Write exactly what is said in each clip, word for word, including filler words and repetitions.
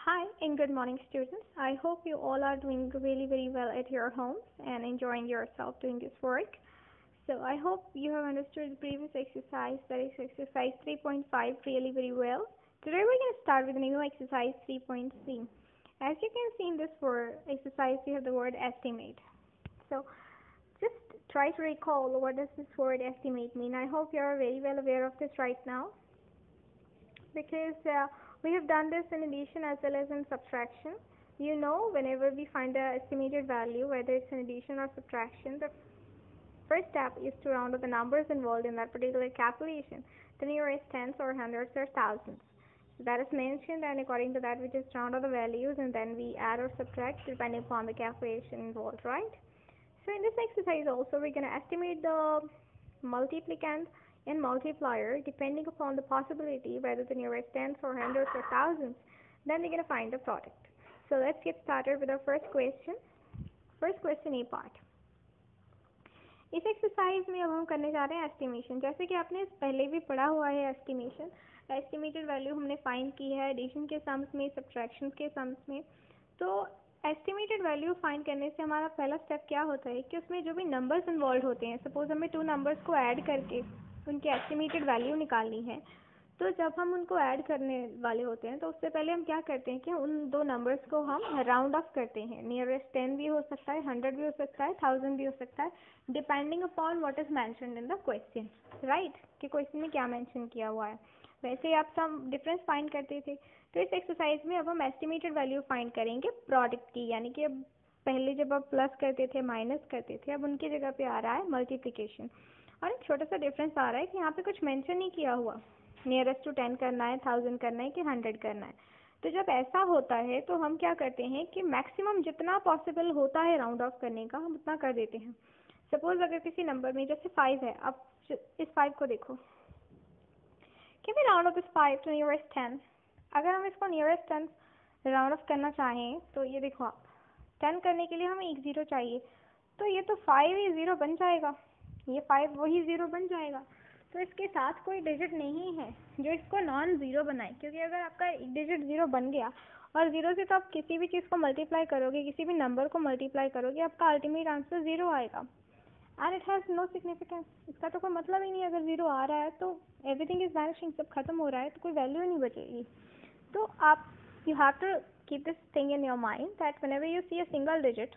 Hi and good morning, students. I hope you all are doing really very well at your homes and enjoying yourself doing this work. So I hope you have understood the previous exercise, that is exercise three point five, really very well. Today we're going to start with a new exercise three point C. As you can see in this word exercise, we have the word estimate. So just try to recall what does this word estimate mean. I hope you are very well aware of this right now, because uh, we have done this in addition as well as in subtraction. You know, whenever we find the estimated value, whether it's in addition or subtraction, the first step is to round up the numbers involved in that particular calculation, the nearest tens or hundreds or thousands. So that is mentioned, and according to that we just round up the values and then we add or subtract depending upon the calculation involved, right? So in this exercise also we're going to estimate the multiplicand and multiplier depending upon the possibility whether the nearest tens or hundreds or thousands. Then we're going to find the product. So let's get started with our first question. First question A part. इस exercise में अब हम करने जा रहे हैं estimation. जैसे कि आपने पहले भी पढ़ा हुआ है एस्टिमेशन. एस्टिमेटेड वैल्यू हमने फाइंड की है एडिशन के सम्स में, सब्ट्रैक्शन के सम्स में. तो एस्टिमेटेड वैल्यू फाइंड करने से हमारा पहला स्टेप क्या होता है कि उसमें जो भी नंबर्स इन्वॉल्व होते हैं, सपोज हमें टू नंबर्स को ऐड करके उनकी एस्टिमेटेड वैल्यू निकालनी है. तो जब हम उनको ऐड करने वाले होते हैं तो उससे पहले हम क्या करते हैं कि उन दो नंबर्स को हम राउंड ऑफ करते हैं. नियरेस्ट टेन भी हो सकता है, हंड्रेड भी हो सकता है, थाउजेंड भी हो सकता है, depending upon what is mentioned in the question, right, कि क्वेश्चन में क्या मेंशन किया हुआ है. वैसे ही आप सम डिफरेंस फाइंड करते थे. तो इस एक्सरसाइज में अब हम एस्टिमेटेड वैल्यू फाइंड करेंगे प्रोडक्ट की, यानी कि अब पहले जब आप प्लस करते थे, माइनस करते थे, अब उनकी जगह पे आ रहा है मल्टीप्लिकेशन. और एक छोटा सा डिफरेंस आ रहा है कि यहाँ पे कुछ मेंशन नहीं किया हुआ, नियरेस्ट टू टेन करना है, थाउजेंड करना है कि हंड्रेड करना है. तो जब ऐसा होता है तो हम क्या करते हैं कि मैक्सिमम जितना पॉसिबल होता है राउंड ऑफ करने का हम उतना कर देते हैं. सपोज अगर किसी नंबर में जैसे फाइव है, अब इस फाइव को देखो, कि भी round off this five to nearest ten. अगर हम इसको नियरेस्ट टेन राउंड ऑफ करना चाहें तो ये देखो आप, टेन करने के लिए हमें एक ज़ीरो चाहिए, तो ये तो फाइव ही ज़ीरो बन जाएगा, ये फाइव वही ज़ीरो बन जाएगा. तो इसके साथ कोई डिजिट नहीं है जो इसको नॉन ज़ीरो बनाए, क्योंकि अगर आपका एक डिजिट ज़ीरो बन गया और ज़ीरो से तो आप किसी भी चीज़ को मल्टीप्लाई करोगे, किसी भी नंबर को मल्टीप्लाई करोगे, आपका अल्टीमेट आंसर ज़ीरो आएगा. And it has no significance. इसका तो कोई मतलब ही नहीं. अगर ज़ीरो आ रहा है तो एवरीथिंग इज़ वैनिशिंग, सब खत्म हो रहा है, तो कोई वैल्यू ही नहीं बचेगी. तो आप you have to keep this thing in your mind that whenever you see a single digit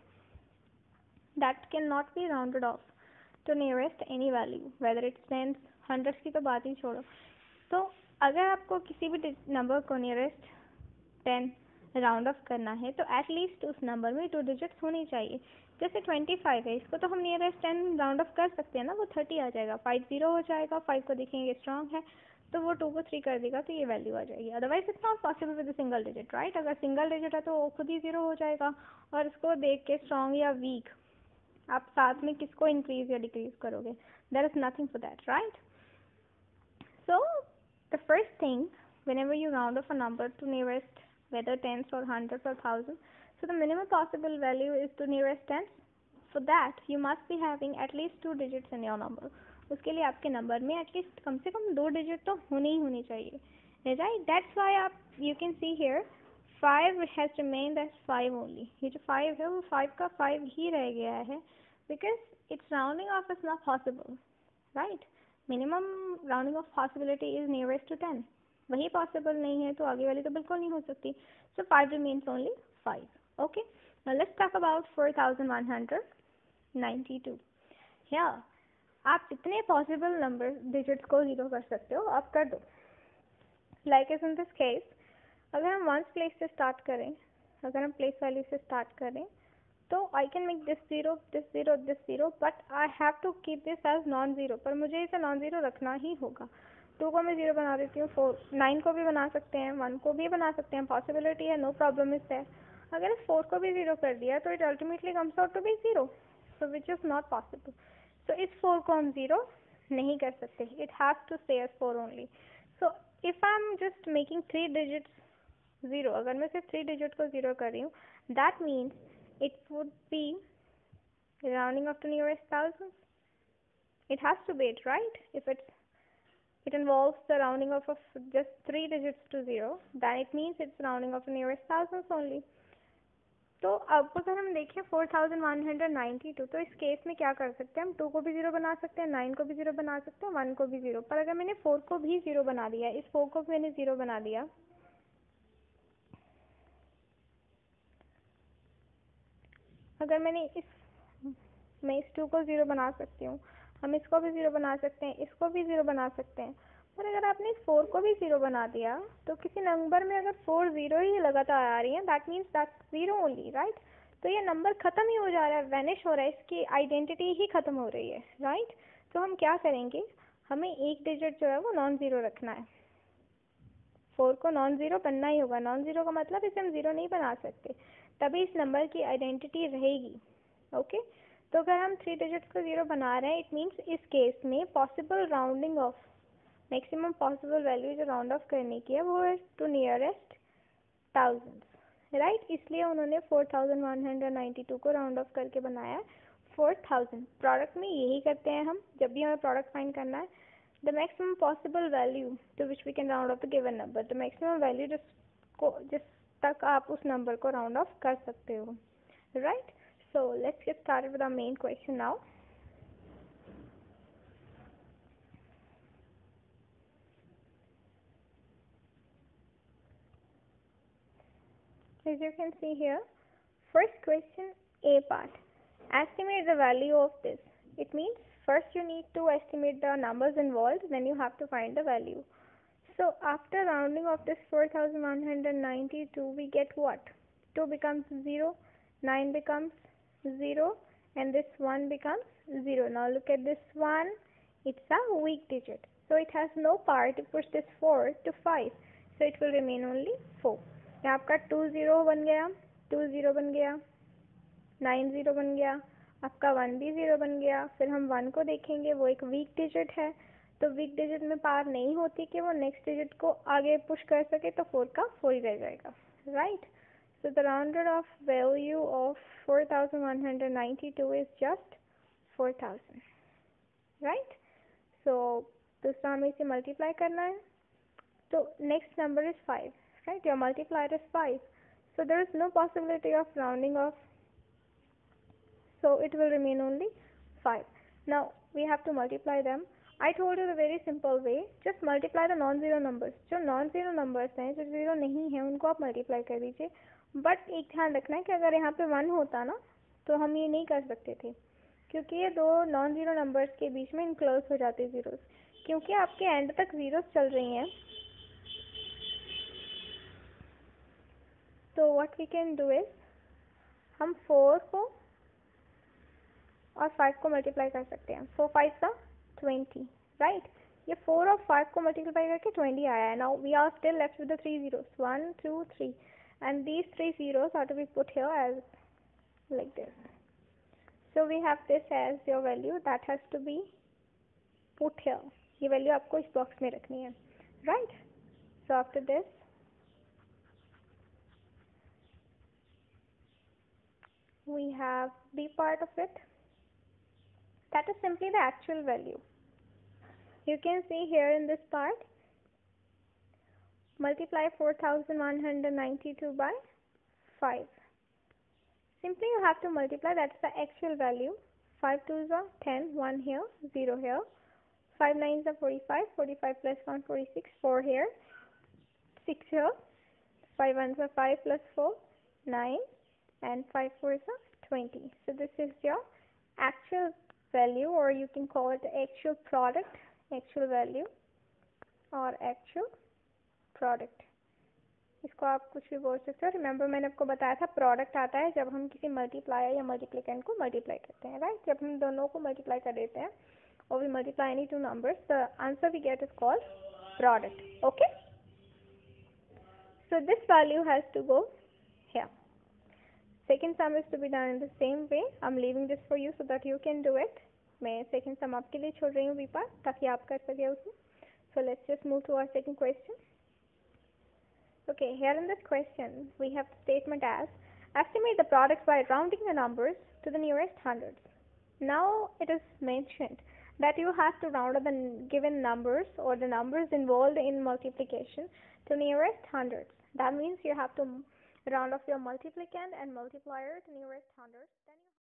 that can not be rounded off to nearest any value, whether it's tens, hundreds की तो बात ही छोड़ो. तो अगर आपको किसी भी नंबर को नियरेस्ट टेन राउंड ऑफ करना है तो एटलीस्ट उस नंबर में टू डिजिट्स होनी चाहिए. जैसे ट्वेंटी फाइव है, इसको तो हम नियरेस्ट टेन राउंड ऑफ कर सकते हैं ना, वो थर्टी आ जाएगा, फाइव ज़ीरो हो जाएगा, फाइव को देखेंगे स्ट्रॉन्ग है तो वो टू को थ्री कर देगा तो ये वैल्यू आ जाएगी. Otherwise it's not possible with single digit, right. अगर सिंगल डिजिट है तो वो खुद ही ज़ीरो हो जाएगा, और इसको देख के स्ट्रॉन्ग या वीक आप साथ में किसको इंक्रीज या डिक्रीज करोगे. There is nothing for that, right. So the first thing, whenever you round off a number to nearest, whether tens or hundreds or thousands, so the minimum possible value is to nearest tens. For that you must be having at least two digits in your number. उसके लिए आपके number में at least कम से कम दो digit तो होने ही होनी चाहिए, राइट. दैट्स वाई आप you can see here five has remained as five only. ये जो फाइव है वो फाइव का फाइव ही रह गया है, because it's rounding off is not possible, right. Minimum rounding off possibility is nearest to ten, वही पॉसिबल नहीं है तो आगे वाली तो बिल्कुल नहीं हो सकती. So five remains only five. Okay, now let's talk about four thousand one hundred ninety two. Here आप जितने पॉसिबल नंबर डिजिट्स को जीरो कर सकते हो आप कर दो. Like is in this case, अगर हम वंस प्लेस से स्टार्ट करें, अगर हम प्लेस वैल्यू से स्टार्ट करें तो I can make this zero, this zero, this zero, but I have to keep this as non-zero. पर मुझे इसे non-zero रखना ही होगा. टू को मैं ज़ीरो बना देती हूँ, फोर नाइन को भी बना सकते हैं, वन को भी बना सकते हैं, पॉसिबिलिटी है, नो प्रॉब्लम इज देयर. अगर इस फोर को भी ज़ीरो कर दिया तो it ultimately comes out to be zero, so which is not possible. So इस फोर को हम ज़ीरो नहीं कर सकते, it has to stay as four only. So if I am just making three digits zero, अगर मैं सिर्फ three digit को ज़ीरो कर रही हूँ, that means it would be rounding up to nearest thousands. It has to be it, right? If it's it involves the rounding off of just three digits to zero, then it means it's rounding off the nearest thousands only. तो अब अगर हम देखें four thousand one hundred ninety two, तो इस case में क्या कर सकते हैं हम, टू को भी ज़ीरो बना सकते हैं, नाइन को भी ज़ीरो बना सकते हैं, वन को भी ज़ीरो। पर अगर मैंने फोर को भी ज़ीरो बना दिया, इस फोर को भी मैंने ज़ीरो बना दिया, अगर मैंने इस मैं इस टू को ज़ीरो बना सकती हूँ, हम इसको भी ज़ीरो बना सकते हैं, इसको भी ज़ीरो बना सकते हैं। पर अगर आपने इस फोर को भी ज़ीरो बना दिया, तो किसी नंबर में अगर फोर ज़ीरो ही लगातार आ रही है, that means that's zero only, right. तो ये नंबर ख़त्म ही हो जा रहा है, वैनिश हो रहा है, इसकी आइडेंटिटी ही ख़त्म हो रही है, राइट। तो हम क्या करेंगे, हमें एक डिजिट जो है वो नॉन ज़ीरो रखना है। फोर को नॉन ज़ीरो बनना ही होगा। नॉन ज़ीरो का मतलब इसे हम ज़ीरो नहीं बना सकते, तभी इस नंबर की आइडेंटिटी रहेगी। ओके, तो अगर हम थ्री डिजिट्स को ज़ीरो बना रहे हैं, इट मीन्स इस केस में possible rounding off, maximum possible value जो राउंड ऑफ करने की है वो है टू नियरेस्ट थाउजेंड्स, राइट। इसलिए उन्होंने four thousand one hundred ninety two को राउंड ऑफ करके बनाया है फोर थाउजेंड। प्रोडक्ट में यही करते हैं हम, जब भी हमें प्रोडक्ट फाइंड करना है, the maximum possible value to which we can round off the given number, the maximum value जिसको जिस तक आप उस नंबर को राउंड ऑफ कर सकते हो, right. So let's get started with our main question now. As you can see here, first question, A part, estimate the value of this. It means first you need to estimate the numbers involved, then you have to find the value. So after rounding of this four thousand one hundred ninety-two, we get what? two becomes zero, nine becomes zero, and this one becomes zero. Now look at this one, it's a weak digit, so it has no power to push this four to five, so it will remain only four. यहाँ आपका to zero बन गया, to zero बन गया, nine zero बन गया, आपका one भी ज़ीरो बन गया। फिर हम वन को देखेंगे, वो एक वीक डिजिट है, तो वीक डिजिट में पावर नहीं होती कि वो नेक्स्ट डिजिट को आगे पुश कर सके, तो फोर का फोर ही रह जाएगा, right. So the rounded off value of four thousand one hundred ninety two is just four thousand, right. So दूसरा हमें इसे मल्टीप्लाई करना है, तो next number is five, right? Your multiplier is five, so there is no possibility of rounding off, so it will remain only five. Now we have to multiply them. I told you the very simple way, just multiply the non-zero numbers. जो non-zero numbers हैं, जो zero नहीं है, उनको आप multiply कर दीजिए। But एक ध्यान रखना है कि अगर यहाँ पे वन होता ना, तो हम ये नहीं कर सकते थे, क्योंकि ये दो नॉन ज़ीरो नंबर्स के बीच में इनक्लोज हो जाते जीरोस, क्योंकि आपके एंड तक जीरोस चल रही हैं। तो what we can do is, हम फोर को और फाइव को मल्टीप्लाई कर सकते हैं। फोर फाइव का ट्वेंटी, राइट। ये फोर और फाइव को मल्टीप्लाई करके ट्वेंटी आया है। Now we are still left with the three zeros, one two three, and these three zeros are to be put here as like this. So we have this as your value that has to be put here. ये value आपको इस box में रखनी है, right. So after this we have B part of it, that is simply the actual value. You can see here in this part, multiply four thousand one hundred ninety-two by five. Simply you have to multiply, that's the actual value. five twos are ten, one here, zero here, five nines are forty-five, forty-five plus one, forty-six, four here, six here, five ones are five plus four, nine, and five fours are twenty. So this is your actual value, or you can call it the actual product, actual value or actual product. इसको आप कुछ भी बोल सकते हो। Remember मैंने आपको बताया था प्रोडक्ट आता है जब हम किसी मल्टीप्लायर या मल्टीप्लिकेंट को मल्टीप्लाई करते हैं, राइट। जब हम दोनों को मल्टीप्लाई कर देते हैं और we multiply any two numbers, the answer we get is called product, okay. So this value has to go here. Second sum is to be done in the same way. I'm leaving this for you so that you can do it. मैं second sum आपके लिए छोड़ रही हूँ B part, ताकि आप कर सके उसे. So let's just move to our second question. Okay, here in this question we have the statement as estimate the products by rounding the numbers to the nearest hundreds. Now it is mentioned that you have to round up the n- given numbers or the numbers involved in multiplication to nearest hundreds. That means you have to round off your multiplicand and multiplier to nearest hundreds. Then you